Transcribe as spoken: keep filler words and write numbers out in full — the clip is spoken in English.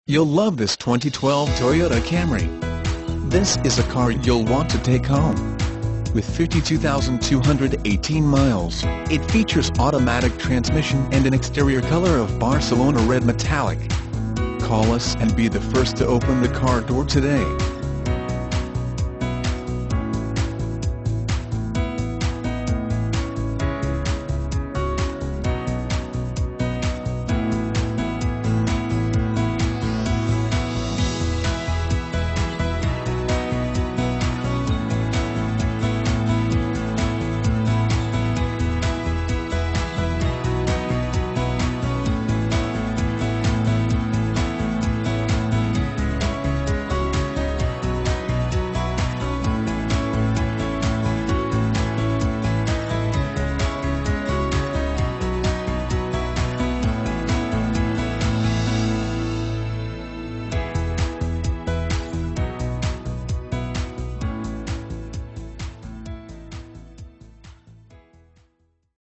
You'll love this twenty twelve Toyota Camry. This is a car you'll want to take home. With fifty-two thousand two hundred eighteen miles, it features automatic transmission and an exterior color of Barcelona Red Metallic. Call us and be the first to open the car door today.